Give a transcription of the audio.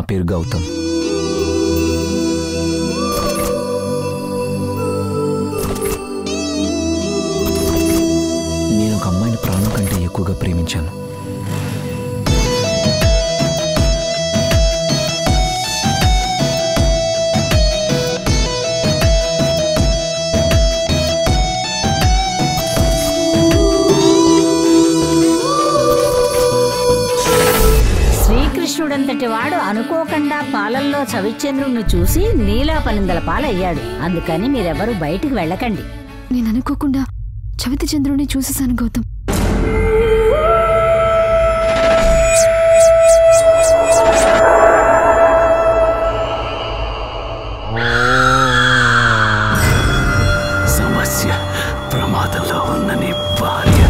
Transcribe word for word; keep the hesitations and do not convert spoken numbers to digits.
పేరు గౌతమ్. నేను ఒక అమ్మాయిని ప్రాణం కంటే ఎక్కువగా ప్రేమించాను. శ్రీకృష్ణుడంతటి వాడు అనుకోకుండా పాలల్లో చవిచంద్రుణ్ణి చూసి నీలాపనిందల పాలయ్యాడు. అందుకని మీరెవరూ బయటికి వెళ్ళకండి. నేను అనుకోకుండా చవితి చంద్రుడిని చూసేశాను గౌతమ్. సమస్య ప్రమాదంలో ఉన్న నీ భార్య